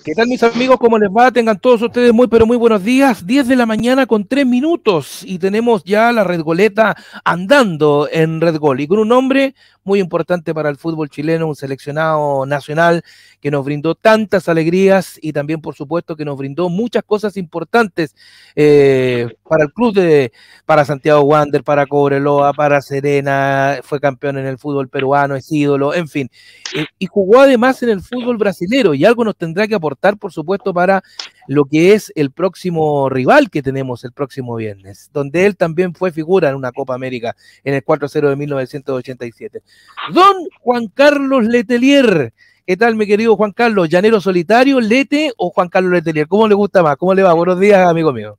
¿Qué tal, mis amigos? ¿Cómo les va? Tengan todos ustedes muy, pero muy buenos días. 10 de la mañana con 3 minutos y tenemos ya la Red Goleta andando en Red Gol y con un hombre muy importante para el fútbol chileno, un seleccionado nacional que nos brindó tantas alegrías y también, por supuesto, que nos brindó muchas cosas importantes para el club, para Santiago Wander, para Cobreloa, para Serena, fue campeón en el fútbol peruano, es ídolo, en fin. Y jugó además en el fútbol brasilero y algo nos tendrá que aportar, por supuesto, para lo que es el próximo rival que tenemos el próximo viernes, donde él también fue figura en una Copa América en el 4-0 de 1987. Don Juan Carlos Letelier. ¿Qué tal, mi querido Juan Carlos? ¿Llanero solitario, Lete o Juan Carlos Letelier? ¿Cómo le gusta más? ¿Cómo le va? Buenos días, amigo mío.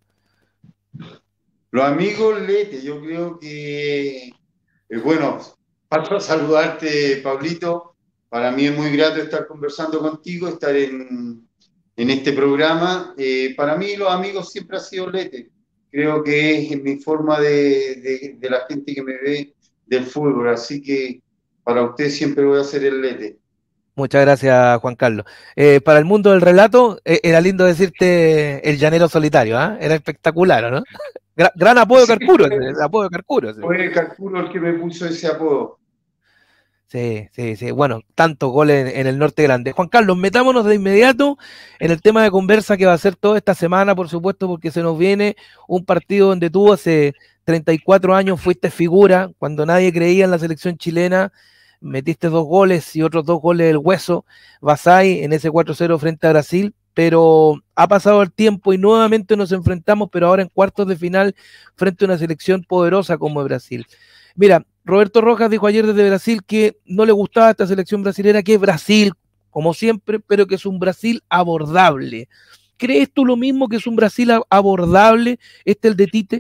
Los amigos Lete, yo creo que, bueno, paso a saludarte, Pablito. Para mí es muy grato estar conversando contigo, estar en este programa. Para mí los amigos siempre ha sido Lete. Creo que es mi forma de la gente que me ve del fútbol. Así que para usted siempre voy a ser el Lete. Muchas gracias, Juan Carlos. Para el mundo del relato, era lindo decirte el llanero solitario, ¿eh? Era espectacular, ¿no? Gran apodo de Sí, Carcuro, el apodo de Carcuro. Sí. fue Calculo el que me puso ese apodo. Sí, sí, sí. Bueno, tantos goles en el norte grande. Juan Carlos, metámonos de inmediato en el tema de conversa que va a ser toda esta semana, por supuesto, porque se nos viene un partido donde tú hace 34 años fuiste figura, cuando nadie creía en la selección chilena, metiste 2 goles y otros 2 goles del Hueso, Basay en ese 4-0 frente a Brasil, pero ha pasado el tiempo y nuevamente nos enfrentamos, pero ahora en cuartos de final frente a una selección poderosa como es Brasil. Mira, Roberto Rojas dijo ayer desde Brasil que no le gustaba esta selección brasilera, que es Brasil, como siempre, pero que es un Brasil abordable. ¿Crees tú lo mismo, que es un Brasil abordable, el de Tite?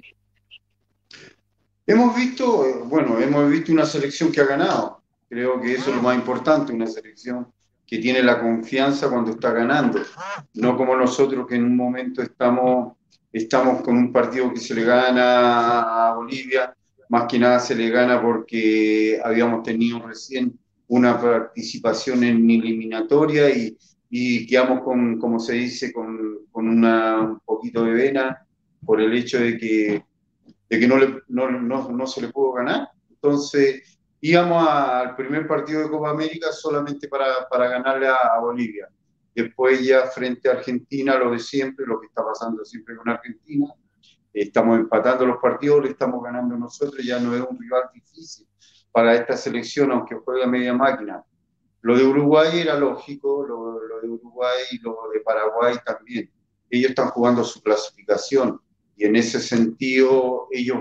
Hemos visto una selección que ha ganado. Creo que eso es lo más importante, una selección que tiene la confianza cuando está ganando. No como nosotros que en un momento estamos con un partido que se le gana a Bolivia, más que nada se le gana porque habíamos tenido recién una participación en eliminatoria y quedamos con, como se dice, con un poquito de vena por el hecho de que no se le pudo ganar. Entonces, íbamos al primer partido de Copa América solamente para ganarle a Bolivia. Después ya frente a Argentina, lo de siempre, lo que está pasando siempre con Argentina. Estamos empatando los partidos, le estamos ganando nosotros, ya no es un rival difícil para esta selección, aunque juega media máquina. Lo de Uruguay era lógico, lo de Uruguay y lo de Paraguay también. Ellos están jugando su clasificación y en ese sentido ellos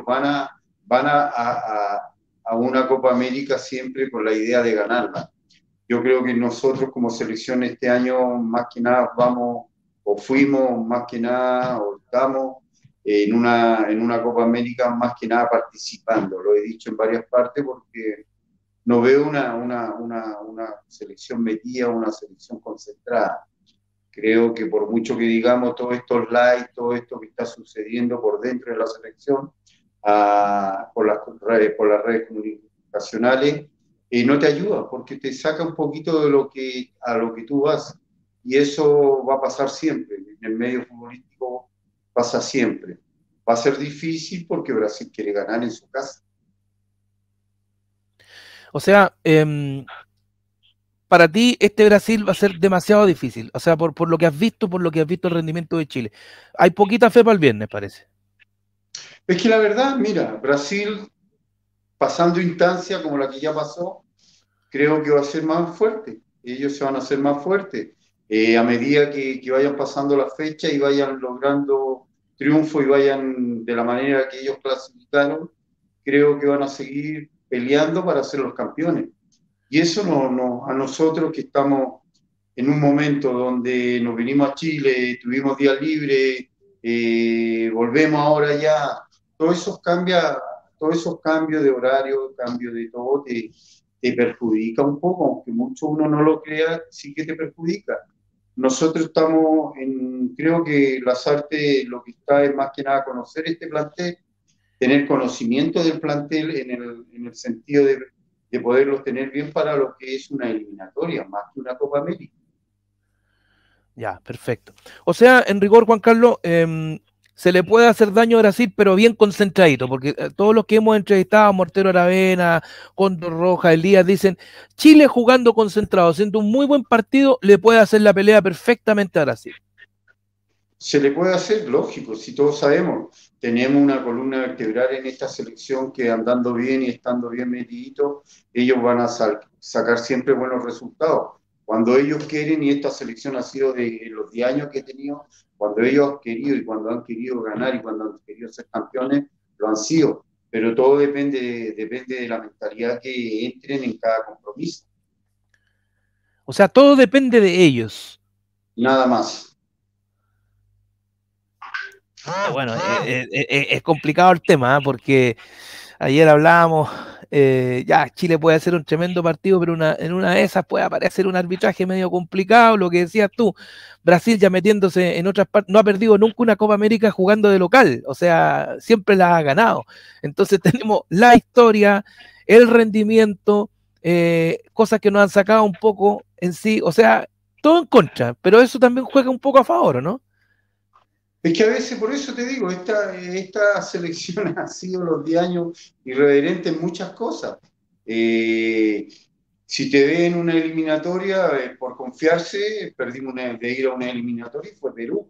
van a una Copa América siempre con la idea de ganarla. Yo creo que nosotros como selección este año más que nada vamos o fuimos más que nada o estamos en una Copa América más que nada participando. Lo he dicho en varias partes porque no veo una selección metida, una selección concentrada. Creo que por mucho que digamos todos estos likes, todo esto que está sucediendo por dentro de la selección, por las redes comunicacionales, no te ayuda porque te saca un poquito de a lo que tú vas. Y eso va a pasar siempre. En el medio futbolístico pasa siempre. Va a ser difícil porque Brasil quiere ganar en su casa. O sea, para ti este Brasil va a ser demasiado difícil. O sea, por lo que has visto, por lo que has visto el rendimiento de Chile. Hay poquita fe para el viernes, parece. Es que la verdad, mira, Brasil pasando instancia como la que ya pasó, creo que va a ser más fuerte. Ellos se van a hacer más fuertes. A medida que vayan pasando la fecha y vayan logrando triunfo y vayan de la manera que ellos clasificaron, creo que van a seguir peleando para ser los campeones. Y eso a nosotros que estamos en un momento donde nos vinimos a Chile, tuvimos días libres, volvemos ahora ya, todo eso cambia, todos esos cambios de horario, cambios de todo, te perjudica un poco, aunque mucho uno no lo crea, sí que te perjudica. Nosotros creo que las artes lo que está es más que nada conocer este plantel, tener conocimiento del plantel en el sentido de poderlos tener bien para lo que es una eliminatoria, más que una Copa América. Ya, perfecto. O sea, en rigor, Juan Carlos, se le puede hacer daño a Brasil, pero bien concentradito, porque todos los que hemos entrevistado, Mortero Aravena, Cóndor Roja, Elías, dicen, Chile jugando concentrado, haciendo un muy buen partido, le puede hacer la pelea perfectamente a Brasil. Se le puede hacer, lógico, si todos sabemos, tenemos una columna vertebral en esta selección que andando bien y estando bien metiditos, ellos van a sacar siempre buenos resultados. Cuando ellos quieren, y esta selección ha sido de los 10 años que he tenido, cuando ellos han querido y cuando han querido ganar y cuando han querido ser campeones, lo han sido. Pero todo depende de la mentalidad que entren en cada compromiso. O sea, todo depende de ellos. Nada más. Bueno, es complicado el tema, ¿eh? Porque ayer hablábamos, ya Chile puede hacer un tremendo partido, pero en una de esas puede aparecer un arbitraje medio complicado, lo que decías tú, Brasil ya metiéndose en otras partes, no ha perdido nunca una Copa América jugando de local, o sea, siempre la ha ganado. Entonces tenemos la historia, el rendimiento, cosas que nos han sacado un poco en sí, o sea, todo en contra, pero eso también juega un poco a favor, ¿no? Es que a veces, por eso te digo, esta selección ha sido los 10 años irreverente en muchas cosas. Eh, si te ve en una eliminatoria, por confiarse, perdimos de ir a una eliminatoria y fue Perú.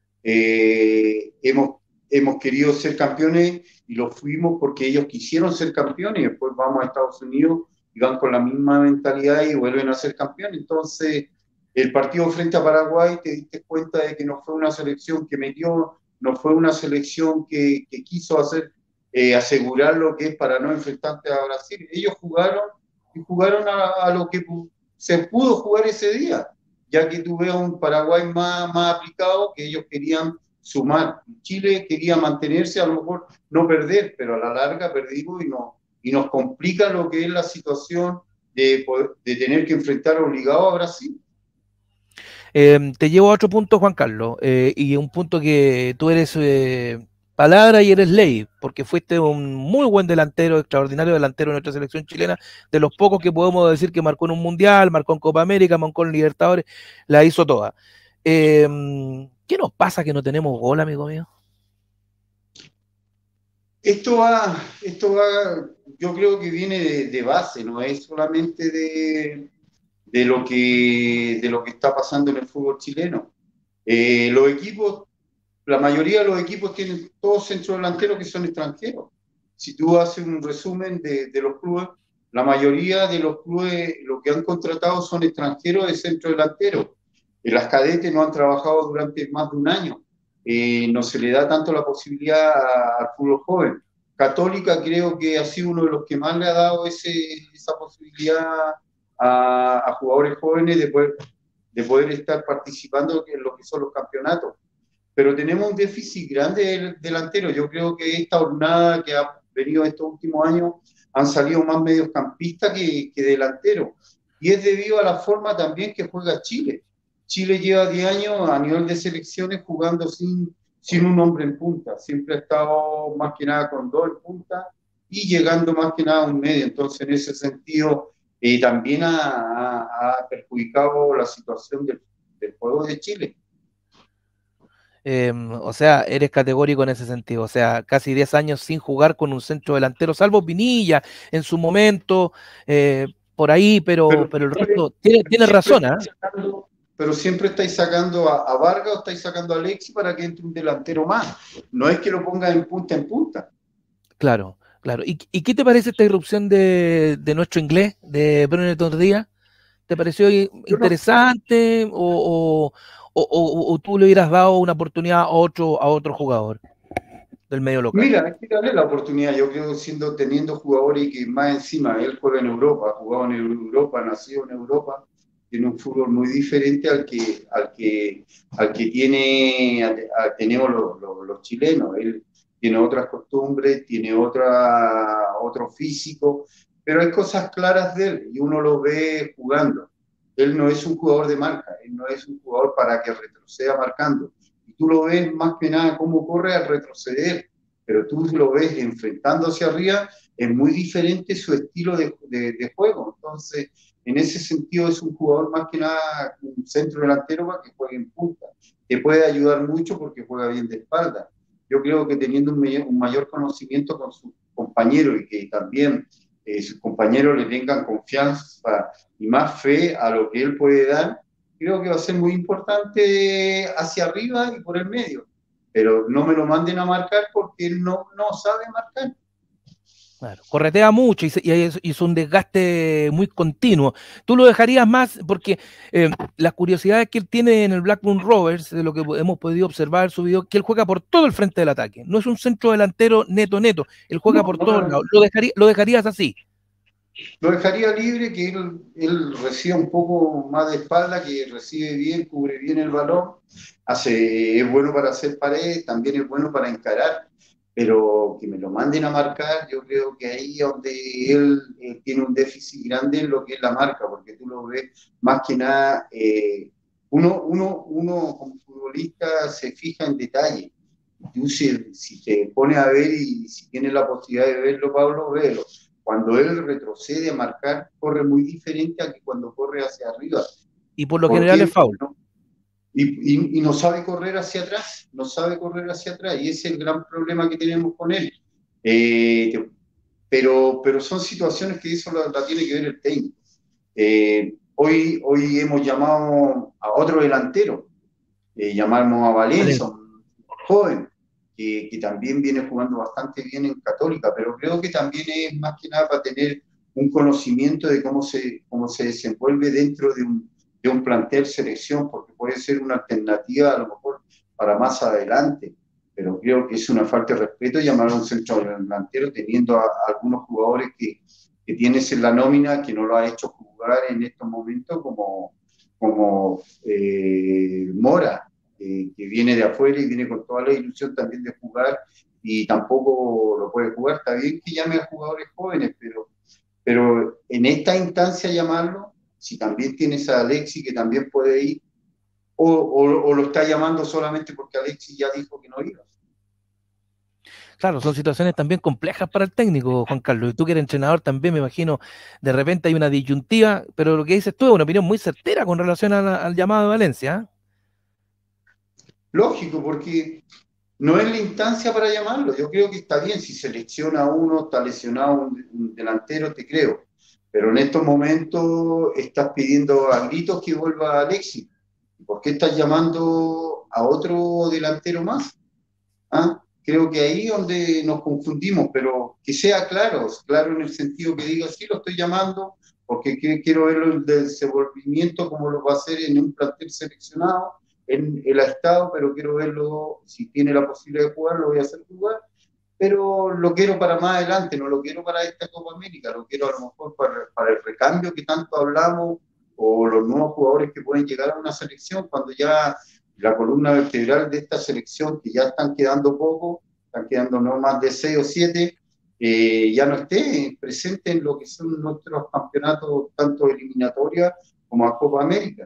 Hemos querido ser campeones y lo fuimos porque ellos quisieron ser campeones y después vamos a Estados Unidos y van con la misma mentalidad y vuelven a ser campeones. Entonces, el partido frente a Paraguay te diste cuenta de que no fue una selección que metió, no fue una selección que quiso asegurar lo que es para no enfrentarte a Brasil. Ellos jugaron y jugaron a lo que se pudo jugar ese día, ya que tuve a un Paraguay más aplicado que ellos querían sumar. Chile quería mantenerse, a lo mejor no perder, pero a la larga perdimos y nos complica lo que es la situación de tener que enfrentar obligado a Brasil. Te llevo a otro punto, Juan Carlos, y un punto que tú eres palabra y eres ley, porque fuiste un muy buen delantero, extraordinario delantero en nuestra selección chilena, de los pocos que podemos decir que marcó en un Mundial, marcó en Copa América, marcó en Libertadores, la hizo toda. ¿Qué nos pasa que no tenemos gol, amigo mío? Yo creo que viene de base, no es solamente de lo que está pasando en el fútbol chileno. Los equipos, la mayoría de los equipos tienen todos centrodelanteros que son extranjeros. Si tú haces un resumen de los clubes, la mayoría de los clubes lo que han contratado son extranjeros de centrodelanteros. Las cadetes no han trabajado durante más de un año. No se le da tanto la posibilidad al fútbol joven. Católica creo que ha sido uno de los que más le ha dado esa posibilidad a jugadores jóvenes de poder estar participando en lo que son los campeonatos. Pero tenemos un déficit grande del delantero. Yo creo que esta jornada que ha venido estos últimos años han salido más mediocampistas que delanteros. Y es debido a la forma también que juega Chile. Chile lleva 10 años a nivel de selecciones jugando sin un hombre en punta. Siempre ha estado más que nada con dos en punta y llegando más que nada a un medio. Entonces, en ese sentido, también ha perjudicado la situación del juego de Chile. O sea, eres categórico en ese sentido. O sea, casi 10 años sin jugar con un centro delantero, salvo Pinilla en su momento, por ahí, pero el resto tiene razón, ¿ah? Pero siempre estáis sacando a Vargas o estáis sacando a Alexi para que entre un delantero más. No es que lo ponga en punta en punta. Claro, claro. ¿Y qué te parece esta irrupción de nuestro inglés, de Bruno Tordía? ¿Te pareció No, interesante o tú le hubieras dado una oportunidad a otro jugador del medio local? mira, hay que darle la oportunidad. Yo creo teniendo jugadores que más encima él juega en Europa, ha jugado en Europa, nació en Europa, tiene un fútbol muy diferente al que tenemos los chilenos. Él tiene otras costumbres, tiene otro físico, pero hay cosas claras de él y uno lo ve jugando. Él no es un jugador de marca, él no es un jugador para que retroceda marcando. Y tú lo ves más que nada cómo corre al retroceder. pero tú lo ves enfrentando hacia arriba, es muy diferente su estilo de juego. Entonces, en ese sentido es un jugador más que nada un centro delantero para que juegue en punta, que puede ayudar mucho porque juega bien de espalda. Yo creo que teniendo un mayor conocimiento con sus compañeros y que también sus compañeros le tengan confianza y más fe a lo que él puede dar, creo que va a ser muy importante hacia arriba y por el medio. Pero no me lo manden a marcar porque él no sabe marcar. Claro, corretea mucho y es un desgaste muy continuo. ¿Tú lo dejarías más? Porque las curiosidades que él tiene en el Blackburn Rovers, de lo que hemos podido observar en su video, que él juega por todo el frente del ataque. No es un centro delantero neto, él juega por todos lados. Lo dejarías así? Lo dejaría libre, que él reciba un poco más de espalda, que recibe bien, cubre bien el balón, es bueno para hacer paredes, también es bueno para encarar, pero que me lo manden a marcar, yo creo que ahí es donde él tiene un déficit grande en lo que es la marca, porque tú lo ves más que nada, uno como futbolista se fija en detalle. Tú si te pones a ver y si tienes la posibilidad de verlo, Pablo, velo. Cuando él retrocede a marcar, corre muy diferente a que cuando corre hacia arriba. Y por lo ¿Por general es qué? foul. Y no sabe correr hacia atrás, no sabe correr hacia atrás, y ese es el gran problema que tenemos con él. Pero son situaciones que eso la tiene que ver el técnico. Hoy hemos llamado a otro delantero, llamamos a Valencia, un joven, que también viene jugando bastante bien en Católica, pero creo que también es más que nada para tener un conocimiento de cómo se desenvuelve dentro de un plantel selección, porque puede ser una alternativa a lo mejor para más adelante, pero creo que es una falta de respeto llamar a un centro delantero teniendo a algunos jugadores que tienes en la nómina que no lo ha hecho jugar en estos momentos como Mora, que viene de afuera y viene con toda la ilusión también de jugar y tampoco lo puede jugar. Está bien que llame a jugadores jóvenes, pero en esta instancia llamarlo, si también tienes a Alexis que también puede ir, o lo está llamando solamente porque Alexis ya dijo que no iba. Claro, son situaciones también complejas para el técnico, Juan Carlos. Y tú que eres entrenador también, me imagino, de repente hay una disyuntiva, pero lo que dices tú es una opinión muy certera con relación al llamado de Valencia. Lógico, porque no es la instancia para llamarlo. Yo creo que está bien, si selecciona a uno, está lesionado un delantero, te creo. Pero en estos momentos estás pidiendo a gritos que vuelva Alexis. ¿Por qué estás llamando a otro delantero más? ¿Ah? Creo que ahí es donde nos confundimos, pero que sea claro, claro en el sentido que diga, sí, lo estoy llamando, porque quiero verlo el desenvolvimiento, como lo va a hacer en un plantel seleccionado, él ha estado, pero quiero verlo, si tiene la posibilidad de jugar, lo voy a hacer jugar, pero lo quiero para más adelante, no lo quiero para esta Copa América, lo quiero a lo mejor para el recambio que tanto hablamos, o los nuevos jugadores que pueden llegar a una selección cuando ya la columna vertebral de esta selección, que ya están quedando poco, están quedando no más de 6 o 7, ya no esté presente en lo que son nuestros campeonatos, tanto eliminatorias como a Copa América.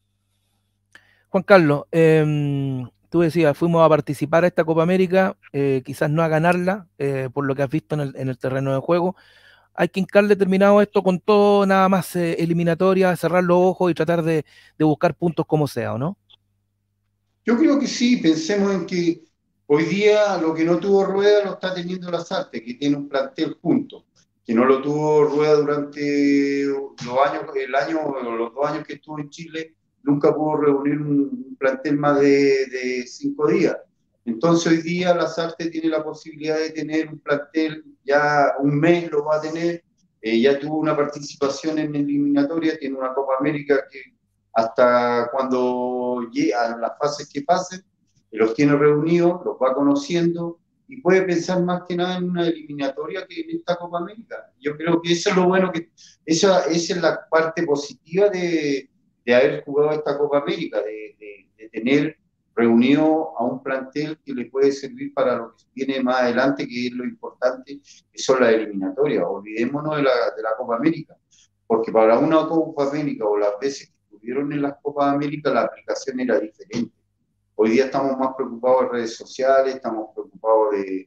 Juan Carlos, tú decías, fuimos a participar a esta Copa América, quizás no a ganarla, por lo que has visto en el terreno de juego. Hay que hincar determinado esto con todo, nada más eliminatoria, cerrar los ojos y tratar de buscar puntos como sea, ¿o no? Yo creo que sí, pensemos en que hoy día lo que no tuvo Rueda lo está teniendo Lasarte, que tiene un plantel junto, que no lo tuvo Rueda durante los años, el año o los 2 años que estuvo en Chile, nunca pudo reunir un plantel más de 5 días. Entonces hoy día Lasarte tiene la posibilidad de tener un plantel, ya un mes lo va a tener, ya tuvo una participación en eliminatoria, tiene una Copa América que hasta cuando llegan las fases que pasen, los tiene reunidos, los va conociendo y puede pensar más que nada en una eliminatoria que en esta Copa América. Yo creo que eso es lo bueno, esa es la parte positiva de haber jugado esta Copa América, de tener reunido a un plantel que le puede servir para lo que viene más adelante, que es lo importante, que son las eliminatorias. Olvidémonos de la Copa América, porque para una Copa América o las veces estuvieron en las Copas América, la aplicación era diferente. Hoy día estamos más preocupados de redes sociales, estamos preocupados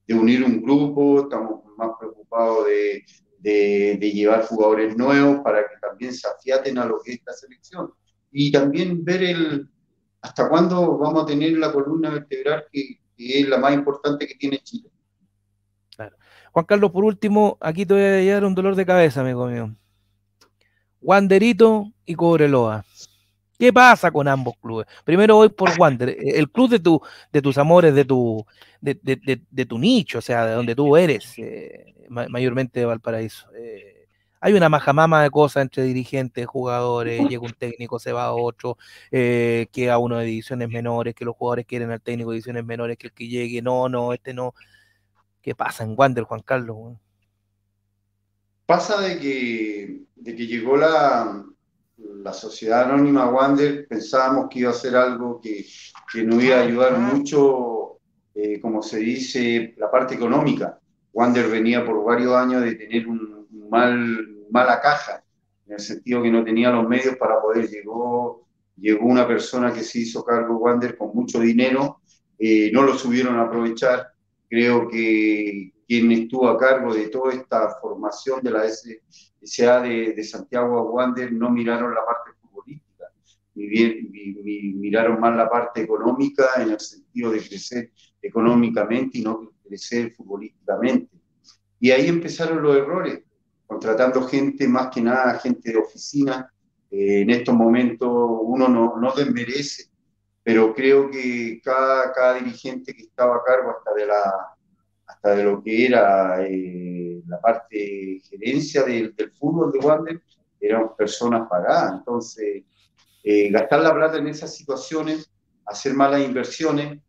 de unir un grupo, estamos más preocupados de llevar jugadores nuevos para que también se afiaten a lo que es esta selección. Y también ver hasta cuándo vamos a tener la columna vertebral que es la más importante que tiene Chile. Claro. Juan Carlos, por último, aquí te voy a llevar un dolor de cabeza, amigo mío. Wanderito y Cobreloa. ¿Qué pasa con ambos clubes? Primero voy por Wander, el club de tus amores, de tu nicho, o sea, de donde tú eres, mayormente de Valparaíso. Hay una majamama de cosas entre dirigentes, jugadores, llega un técnico, se va a otro, queda uno de divisiones menores, que los jugadores quieren al técnico de divisiones menores, que el que llegue, no, este no. ¿Qué pasa en Wander, Juan Carlos? Pasa de que llegó la sociedad anónima Wander, pensábamos que iba a ser algo que nos iba a ayudar mucho, como se dice, la parte económica. Wander venía por varios años de tener mala caja, en el sentido que no tenía los medios para poder. Llegó una persona que se hizo cargo de Wander con mucho dinero, no lo supieron aprovechar. Creo que quien estuvo a cargo de toda esta formación de la SA de Santiago Wander no miraron la parte futbolística, miraron más la parte económica en el sentido de crecer económicamente y no crecer futbolísticamente. Y ahí empezaron los errores, contratando gente, más que nada gente de oficina. En estos momentos uno no desmerece, pero creo que cada dirigente que estaba a cargo hasta de lo que era la parte gerencia del fútbol de Wander, eran personas pagadas. Entonces, gastar la plata en esas situaciones, hacer malas inversiones,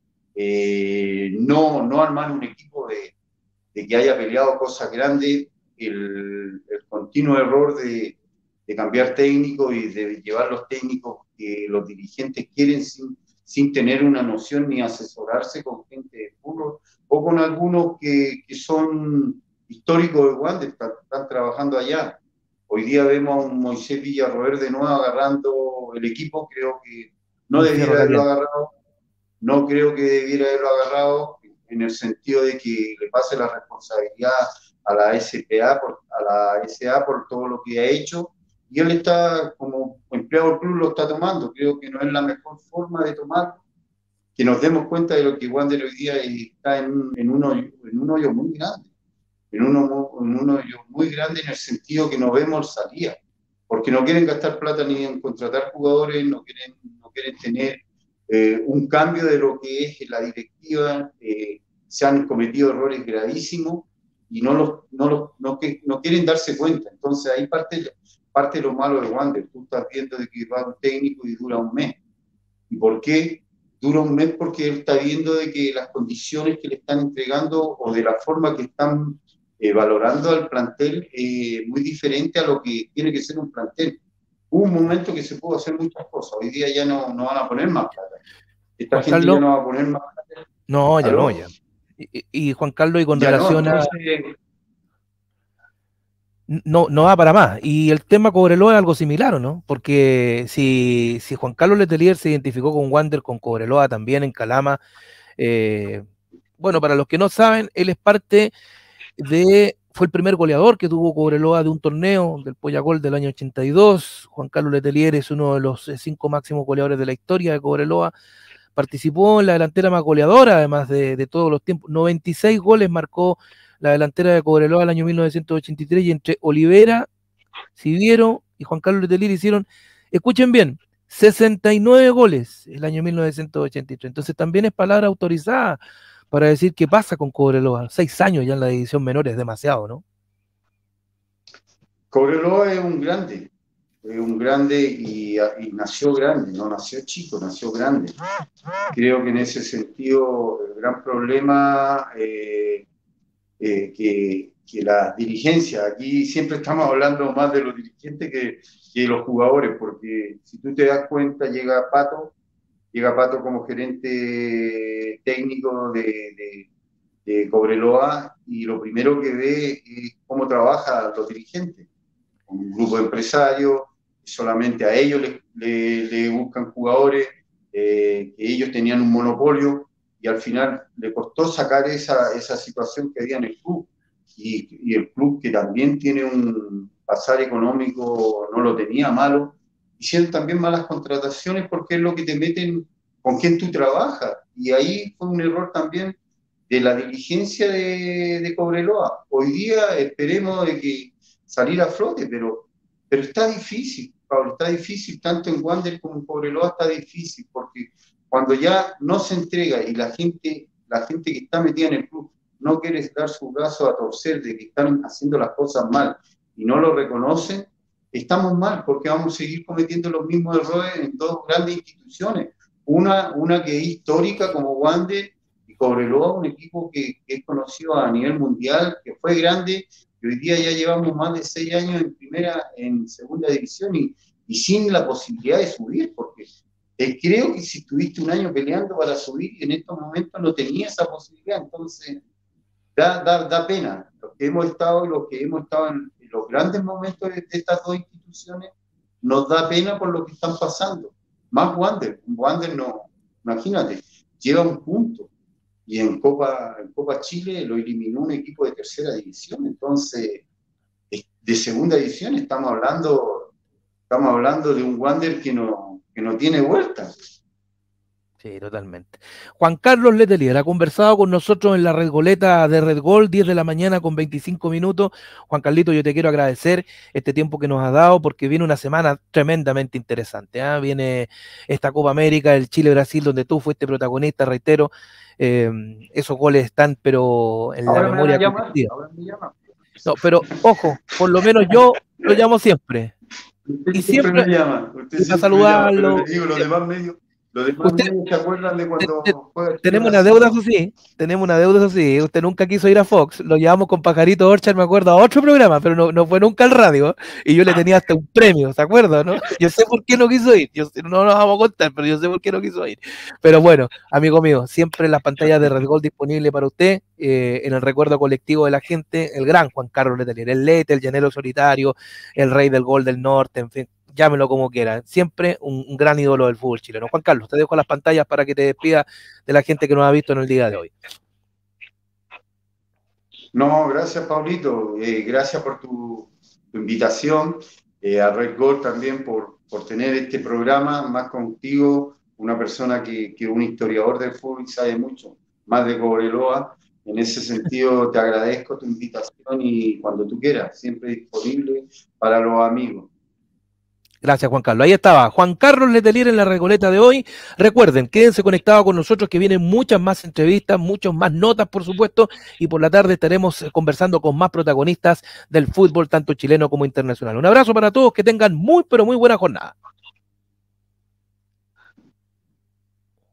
no armar un equipo de que haya peleado cosas grandes, el continuo error de cambiar técnicos y de llevar los técnicos que los dirigentes quieren sin tener una noción ni asesorarse con gente de fútbol o con algunos que son históricos de Wander, están trabajando allá. Hoy día vemos a un Moisés Villarroel de nuevo agarrando el equipo, creo que no Un debiera fierro haberlo caliente. agarrado, no creo que debiera haberlo agarrado en el sentido de que le pase la responsabilidad a la SPA, a la SA por todo lo que ha hecho, y él está, como empleado del club, lo está tomando. Creo que no es la mejor forma de tomarlo, que nos demos cuenta de lo que Wander hoy día está en un hoyo muy grande, en un hoyo muy grande en el sentido que no vemos salida, porque no quieren gastar plata ni en contratar jugadores, no quieren tener un cambio de lo que es la directiva, se han cometido errores gravísimos y no quieren darse cuenta. Entonces ahí parte lo malo de Wander. Tú estás viendo de que va un técnico y dura un mes. ¿Y por qué dura un mes? Porque él está viendo de que las condiciones que le están entregando o de la forma que están valorando al plantel muy diferente a lo que tiene que ser un plantel. Hubo un momento que se pudo hacer muchas cosas, hoy día ya no van a poner más plata. Esta Juan gente ya Carlos, no va a poner más plata. no, ya no, ¿Aló? ya. Y Juan Carlos, y con Ya no, relación a, entonces no va para más. Y el tema Cobreloa es algo similar, ¿o no? Porque si Juan Carlos Letelier se identificó con Wander, con Cobreloa también en Calama, bueno, para los que no saben, él es parte fue el primer goleador que tuvo Cobreloa de un torneo del Pollagol del año 82. Juan Carlos Letelier es uno de los 5 máximos goleadores de la historia de Cobreloa. Participó en la delantera más goleadora, además de todos los tiempos. 96 goles marcó la delantera de Cobreloa el año 1983 y entre Olivera, Siviero y Juan Carlos Letelier hicieron, escuchen bien, 69 goles el año 1983. Entonces también es palabra autorizada para decir qué pasa con Cobreloa. 6 años ya en la división menor es demasiado, ¿no? Cobreloa es un grande y nació grande, no nació chico, nació grande. Creo que en ese sentido el gran problema que la dirigencia, aquí siempre estamos hablando más de los dirigentes que de los jugadores, porque si tú te das cuenta, llega Pato como gerente técnico de Cobreloa y lo primero que ve es cómo trabajan los dirigentes, un grupo de empresarios, solamente a ellos le buscan jugadores, que ellos tenían un monopolio, y al final le costó sacar esa situación que había en el club. Y el club, que también tiene un pasar económico, no lo tenía malo, hicieron también malas contrataciones porque es lo que te meten con quien tú trabajas. Y ahí fue un error también de la diligencia de Cobreloa. Hoy día esperemos de que salir a flote, pero está difícil, Pablo, está difícil, tanto en Wander como en Cobreloa está difícil, porque cuando ya no se entrega y la gente que está metida en el club no quiere dar su brazo a torcer de que están haciendo las cosas mal y no lo reconocen, estamos mal, porque vamos a seguir cometiendo los mismos errores en dos grandes instituciones. Una que es histórica como Wander, y Cobreloa, un equipo que es conocido a nivel mundial, que fue grande, y hoy día ya llevamos más de 6 años en segunda división y sin la posibilidad de subir, porque creo que si estuviste un año peleando para subir y en estos momentos no tenía esa posibilidad, entonces da pena. Los que hemos estado en los grandes momentos de estas dos instituciones, nos da pena por lo que están pasando. Más Wander no, imagínate, lleva un punto y en Copa Chile lo eliminó un equipo de tercera división, entonces de segunda división estamos hablando de un Wander que no tiene vuelta. Sí, totalmente. Juan Carlos Letelier ha conversado con nosotros en la Red Goleta de Red Gol, 10 de la mañana con 25 minutos. Juan Carlito, yo te quiero agradecer este tiempo que nos has dado porque viene una semana tremendamente interesante, ¿eh? Viene esta Copa América, el Chile-Brasil, donde tú fuiste protagonista, reitero. Esos goles están, pero en la memoria colectiva. No, pero ojo, por lo menos yo lo llamo siempre. Usted Y siempre siempre me llama, para saludarlo. pero le digo, los demás medios se acuerdan de cuando juega tenemos una deuda, eso sí, eso sí. Usted nunca quiso ir a Fox, lo llevamos con Pajarito Orchard, me acuerdo, a otro programa, pero no fue nunca al radio, y yo le tenía hasta un premio, ¿se acuerda, no? Yo sé por qué no quiso ir, no nos vamos a contar, pero yo sé por qué no quiso ir. Pero bueno, amigo mío, siempre las pantallas de Red Gol disponible para usted, en el recuerdo colectivo de la gente, el gran Juan Carlos Letelier, el Lete, el llanero solitario, el rey del gol del norte, en fin, llámelo como quiera, siempre un gran ídolo del fútbol chileno. Juan Carlos, te dejo las pantallas para que te despidas de la gente que nos ha visto en el día de hoy. No, gracias Pablito, gracias por tu invitación, a Red Gol también por tener este programa, más contigo, una persona que un historiador del fútbol sabe mucho, más de Cobreloa. En ese sentido te agradezco tu invitación y cuando tú quieras, siempre disponible para los amigos. Gracias, Juan Carlos. Ahí estaba Juan Carlos Letelier en la Regoleta de hoy. Recuerden, quédense conectados con nosotros que vienen muchas más entrevistas, muchas más notas, por supuesto, y por la tarde estaremos conversando con más protagonistas del fútbol, tanto chileno como internacional. Un abrazo para todos, que tengan muy, pero muy buena jornada.